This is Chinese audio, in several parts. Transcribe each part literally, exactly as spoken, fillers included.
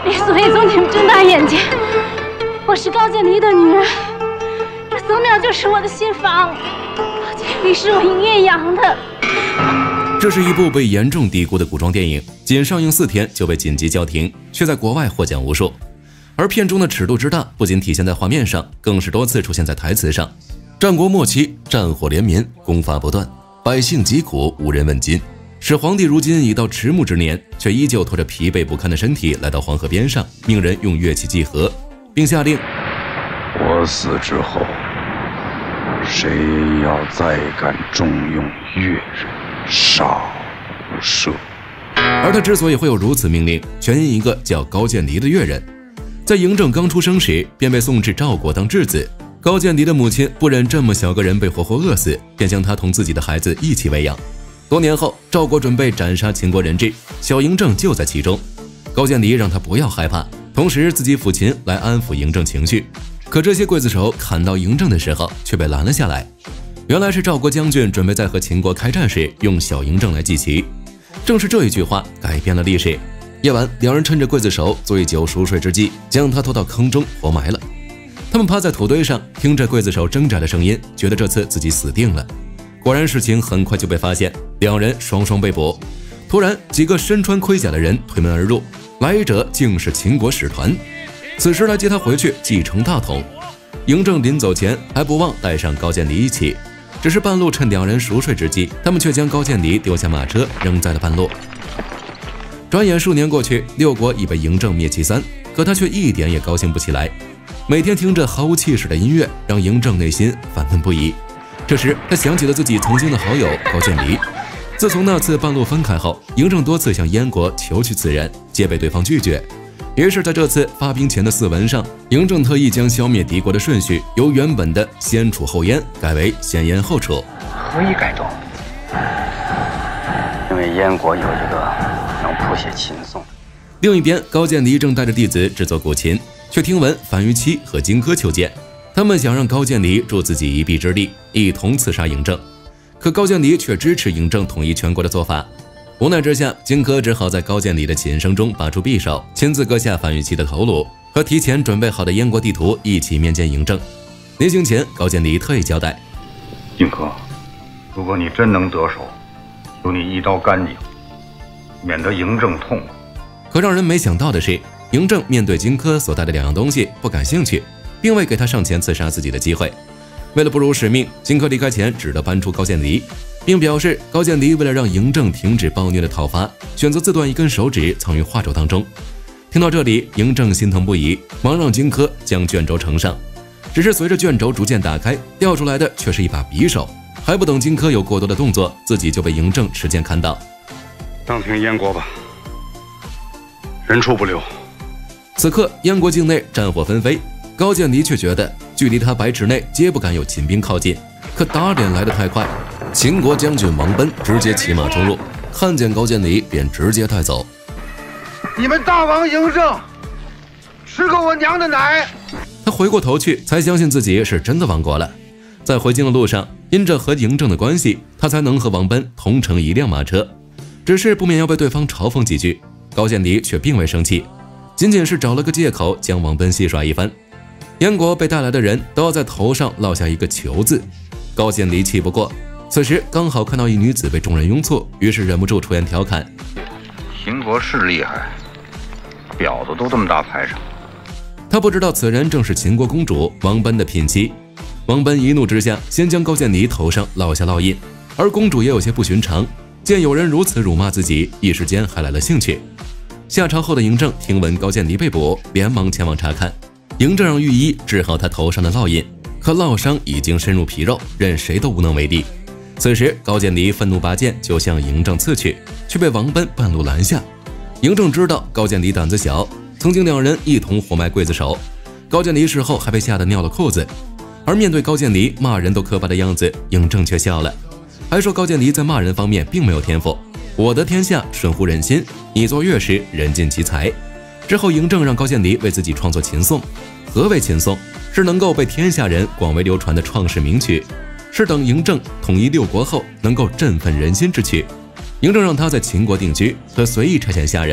所以从你们睁大眼睛，我是高渐离的女儿，这宗庙就是我的新房，高渐离是我营业养的。 这是一部被严重低估的古装电影，仅上映四天就被紧急叫停，却在国外获奖无数。而片中的尺度之大，不仅体现在画面上，更是多次出现在台词上。战国末期，战火连绵，攻伐不断，百姓疾苦，无人问津。使皇帝如今已到迟暮之年，却依旧拖着疲惫不堪的身体来到黄河边上，命人用乐器祭河，并下令： 我死之后，谁要再敢重用越人，杀无赦。 而他之所以会有如此命令，全因一个叫高渐离的越人。在嬴政刚出生时，便被送至赵国当质子。高渐离的母亲不忍这么小个人被活活饿死，便将他同自己的孩子一起喂养。多年后，赵国准备斩杀秦国人质，小嬴政就在其中。高渐离让他不要害怕，同时自己抚琴来安抚嬴政情绪。可这些刽子手砍到嬴政的时候，却被拦了下来。原来是赵国将军准备在和秦国开战时用小嬴政来祭旗。正是这一句话改变了历史。夜晚，两人趁着刽子手醉酒熟睡之际，将他拖到坑中活埋了。他们趴在土堆上，听着刽子手挣扎的声音，觉得这次自己死定了。果然，事情很快就被发现，两人双双被捕。突然，几个身穿盔甲的人推门而入，来者竟是秦国使团。此时来接他回去继承大统。嬴政临走前还不忘带上高渐离一起，只是半路趁两人熟睡之际，他们却将高渐离丢下马车，扔在了半路。转眼数年过去，六国已被嬴政灭其三，可他却一点也高兴不起来。每天听着毫无气势的音乐，让嬴政内心烦闷不已。这时，他想起了自己曾经的好友高渐离。自从那次半路分开后，嬴政多次向燕国求取此人，皆被对方拒绝。于是，在这次发兵前的泗文上，嬴政特意将消灭敌国的顺序由原本的先楚后燕改为先燕后楚。 何以改动？因为燕国有一个能谱写琴颂。 另一边，高渐离正带着弟子制作古琴，却听闻樊於期和荆轲求见，他们想让高渐离助自己一臂之力，一同刺杀嬴政。可高渐离却支持嬴政统一全国的做法。无奈之下，荆轲只好在高渐离的琴声中拔出匕首，亲自割下樊於期的头颅，和提前准备好的燕国地图一起面见嬴政。临行前，高渐离特意交代： 荆轲，如果你真能得手，留你一刀干净，免得嬴政痛苦。 可让人没想到的是，嬴政面对荆轲所带的两样东西不感兴趣，并未给他上前刺杀自己的机会。为了不辱使命，荆轲离开前只得搬出高渐离，并表示高渐离为了让嬴政停止暴虐的讨伐，选择自断一根手指藏于画轴当中。听到这里，嬴政心疼不已，忙让荆轲将卷轴呈上。只是随着卷轴逐渐打开，掉出来的却是一把匕首。还不等荆轲有过多的动作，自己就被嬴政持剑砍倒。 当平燕国吧，人畜不留。 此刻，燕国境内战火纷飞，高渐离却觉得距离他百尺内皆不敢有秦兵靠近。可打脸来得太快，秦国将军王贲直接骑马冲入，看见高渐离便直接带走。 你们大王嬴政，吃过我娘的奶！ 他回过头去，才相信自己是真的亡国了。在回京的路上，因着和嬴政的关系，他才能和王贲同乘一辆马车。只是不免要被对方嘲讽几句，高渐离却并未生气，仅仅是找了个借口将王贲戏耍一番。燕国被带来的人都要在头上烙下一个囚字，高渐离气不过。此时刚好看到一女子被众人拥簇，于是忍不住出言调侃： 秦国是厉害，婊子都这么大排场。 他不知道此人正是秦国公主王贲的聘妻。王贲一怒之下，先将高渐离头上烙下烙印，而公主也有些不寻常，见有人如此辱骂自己，一时间还来了兴趣。下朝后的嬴政听闻高渐离被捕，连忙前往查看。嬴政让御医治好他头上的烙印，可烙伤已经深入皮肉，任谁都无能为力。此时高渐离愤怒拔剑就向嬴政刺去，却被王贲半路拦下。嬴政知道高渐离胆子小，曾经两人一同活埋刽子手，高渐离事后还被吓得尿了裤子。而面对高渐离骂人都可怕的样子，嬴政却笑了，还说高渐离在骂人方面并没有天赋，我得天下顺乎人心，你做乐师人尽其才。之后嬴政让高渐离为自己创作琴颂。何为琴颂？是能够被天下人广为流传的创世名曲，是等嬴政统一六国后能够振奋人心之曲。嬴政让他在秦国定居，可随意差遣下人，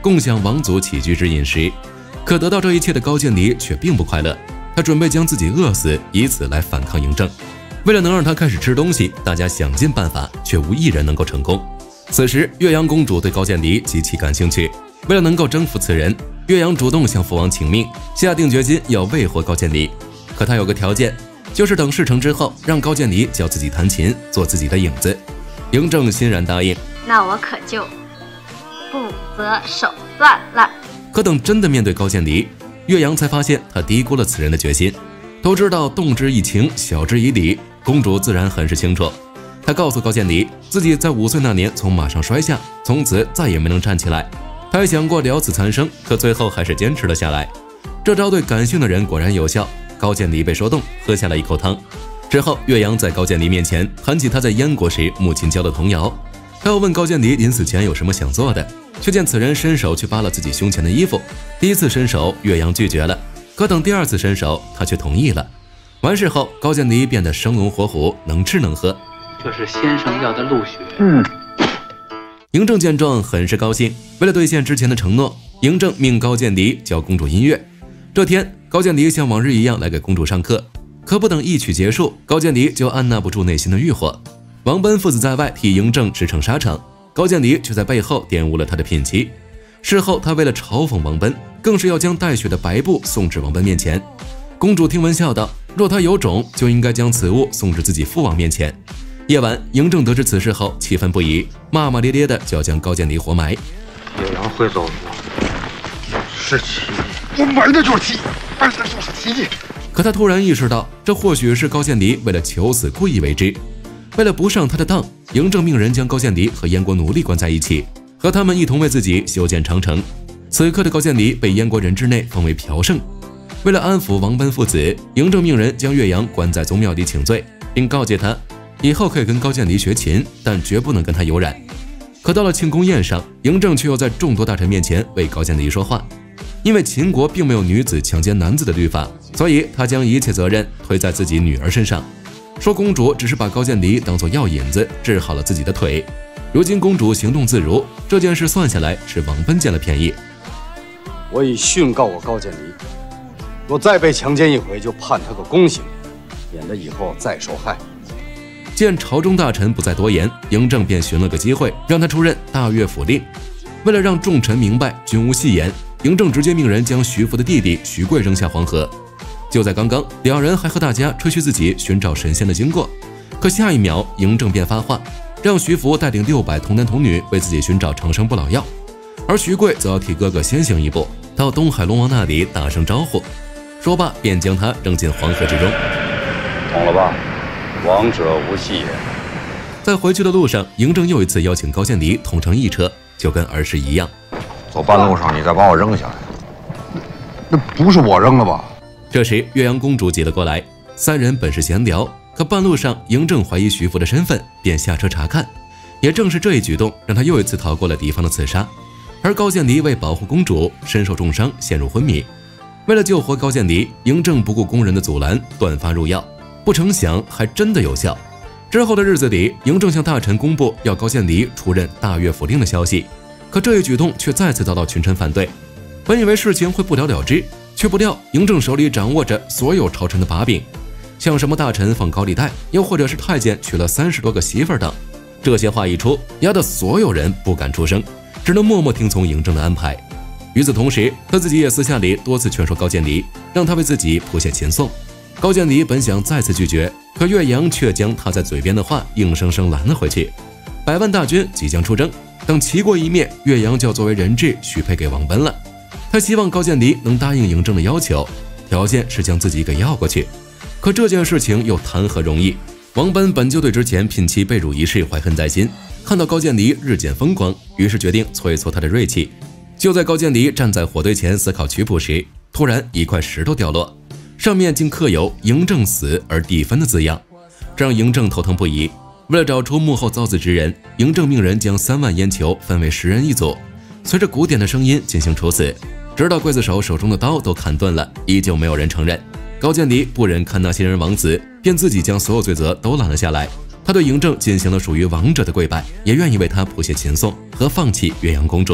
共享王族起居之饮食。可得到这一切的高渐离却并不快乐，他准备将自己饿死，以此来反抗嬴政。为了能让他开始吃东西，大家想尽办法，却无一人能够成功。此时，岳阳公主对高渐离极其感兴趣。为了能够征服此人，岳阳主动向父王请命，下定决心要未活高渐离。可他有个条件，就是等事成之后，让高渐离教自己弹琴，做自己的影子。嬴政欣然答应。 那我可就不择手段了。 可等真的面对高渐离，岳阳才发现他低估了此人的决心。都知道动之以情，晓之以理，公主自然很是清楚。她告诉高渐离，自己在五岁那年从马上摔下，从此再也没能站起来。她还想过了此残生，可最后还是坚持了下来。这招对感性的人果然有效，高渐离被说动，喝下了一口汤。之后，岳阳在高渐离面前谈起他在燕国时母亲教的童谣。他要问高渐离临死前有什么想做的，却见此人伸手去扒了自己胸前的衣服。第一次伸手，岳阳拒绝了，可等第二次伸手，他却同意了。完事后，高渐离变得生龙活虎，能吃能喝。 这是先生要的鹿血。 嗯。 嬴政见状很是高兴，为了兑现之前的承诺，嬴政命高渐离教公主音乐。这天，高渐离像往日一样来给公主上课，可不等一曲结束，高渐离就按捺不住内心的欲火。王贲父子在外替嬴政驰骋沙场，高渐离却在背后玷污了他的聘妻。事后，他为了嘲讽王贲，更是要将带血的白布送至王贲面前。公主听闻笑道：“若他有种，就应该将此物送至自己父王面前。”夜晚，嬴政得知此事后，气愤不已，骂骂咧咧的就要将高渐离活埋。 岳阳会走的，是奇迹，我埋的就是奇迹，埋的就是奇迹。 可他突然意识到，这或许是高渐离为了求死故意为之。为了不上他的当，嬴政命人将高渐离和燕国奴隶关在一起，和他们一同为自己修建长城。此刻的高渐离被燕国人之内封为朴圣。为了安抚王贲父子，嬴政命人将岳阳关在宗庙里请罪，并告诫他以后可以跟高渐离学琴，但绝不能跟他有染。可到了庆功宴上，嬴政却又在众多大臣面前为高渐离说话。因为秦国并没有女子强奸男子的律法，所以他将一切责任推在自己女儿身上，说公主只是把高渐离当作药引子治好了自己的腿。如今公主行动自如，这件事算下来是王贲捡了便宜。 我已训告我高渐离，若再被强奸一回，就判他个宫刑，免得以后再受害。 见朝中大臣不再多言，嬴政便寻了个机会让他出任大乐府令。为了让众臣明白君无戏言，嬴政直接命人将徐福的弟弟徐贵扔下黄河。就在刚刚，两人还和大家吹嘘自己寻找神仙的经过，可下一秒嬴政便发话，让徐福带领六百童男童女为自己寻找长生不老药，而徐贵则要替哥哥先行一步，到东海龙王那里打声招呼。说罢便将他扔进黄河之中。 懂了吧？王者无戏言。 在回去的路上，嬴政又一次邀请高渐离同乘一车，就跟儿时一样。 走半路上你再把我扔下来。那不是我扔的吧？ 这时岳阳公主挤了过来，三人本是闲聊，可半路上嬴政怀疑徐福的身份，便下车查看。也正是这一举动，让他又一次逃过了敌方的刺杀。而高渐离为保护公主，身受重伤，陷入昏迷。为了救活高渐离，嬴政不顾宫人的阻拦，断发入药。不成想还真的有效。之后的日子里，嬴政向大臣公布要高渐离出任大乐府令的消息，可这一举动却再次遭到群臣反对。本以为事情会不了了之，却不料嬴政手里掌握着所有朝臣的把柄，像什么大臣放高利贷，又或者是太监娶了三十多个媳妇儿等。这些话一出，压得所有人不敢出声，只能默默听从嬴政的安排。与此同时，他自己也私下里多次劝说高渐离，让他为自己谱写琴颂。高渐离本想再次拒绝，可岳阳却将他在嘴边的话硬生生拦了回去。百万大军即将出征，等齐国一灭，岳阳就要作为人质许配给王贲了。他希望高渐离能答应嬴政的要求，条件是将自己给要过去。可这件事情又谈何容易？王贲本就对之前聘妻被辱一事怀恨在心，看到高渐离日渐风光，于是决定挫一挫他的锐气。就在高渐离站在火堆前思考曲谱时，突然一块石头掉落，上面竟刻有嬴政死而地分的字样，这让嬴政头疼不已。为了找出幕后造字之人，嬴政命人将三万烟球分为十人一组，随着鼓点的声音进行处死，直到刽子手手中的刀都砍钝了，依旧没有人承认。高渐离不忍看那些人枉死，便自己将所有罪责都揽了下来。他对嬴政进行了属于王者的跪拜，也愿意为他谱写琴颂和放弃岳阳公主。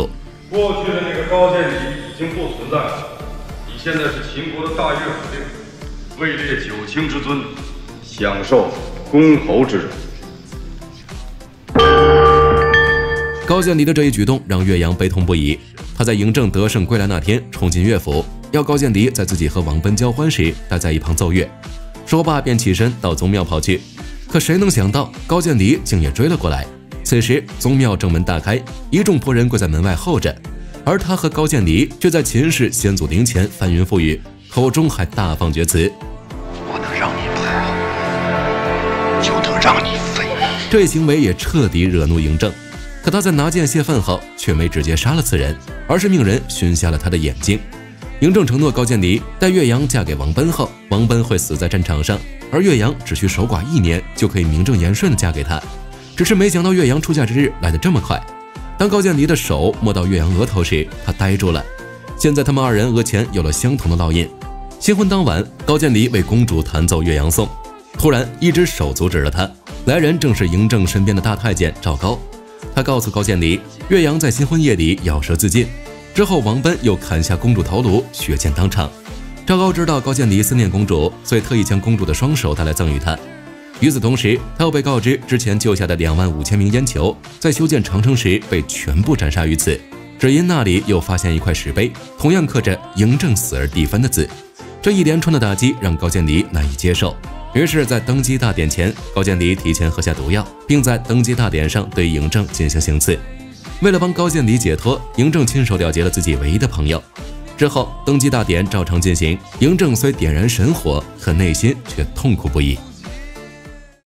过去的那个高渐离已经不存在了，你现在是秦国的大乐府令，位列九卿之尊，享受公侯之荣。 高渐离的这一举动让岳阳悲痛不已。他在嬴政得胜归来那天冲进乐府，要高渐离在自己和王贲交欢时待在一旁奏乐。说罢便起身到宗庙跑去。可谁能想到高渐离竟也追了过来。此时宗庙正门大开，一众仆人跪在门外候着，而他和高渐离却在秦氏先祖陵前翻云覆雨，口中还大放厥词： 我能让你跑，就能让你飞。 这一行为也彻底惹怒嬴政。可他在拿剑泄愤后，却没直接杀了此人，而是命人熏瞎了他的眼睛。嬴政承诺高渐离待岳阳嫁给王贲后，王贲会死在战场上，而岳阳只需守寡一年，就可以名正言顺地嫁给他。只是没想到岳阳出嫁之日来得这么快。当高渐离的手摸到岳阳额头时，他呆住了。现在他们二人额前有了相同的烙印。新婚当晚，高渐离为公主弹奏岳阳颂，突然一只手阻止了他，来人正是嬴政身边的大太监赵高。他告诉高渐离，岳阳在新婚夜里咬舌自尽，之后王贲又砍下公主头颅，血溅当场。赵高知道高渐离思念公主，所以特意将公主的双手带来赠予他。与此同时，他又被告知之前救下的两万五千名燕囚，在修建长城时被全部斩杀于此，只因那里又发现一块石碑，同样刻着嬴政死而地分的字。这一连串的打击让高渐离难以接受。于是，在登基大典前，高渐离提前喝下毒药，并在登基大典上对嬴政进行行刺。为了帮高渐离解脱，嬴政亲手了结了自己唯一的朋友。之后，登基大典照常进行。嬴政虽点燃神火，可内心却痛苦不已。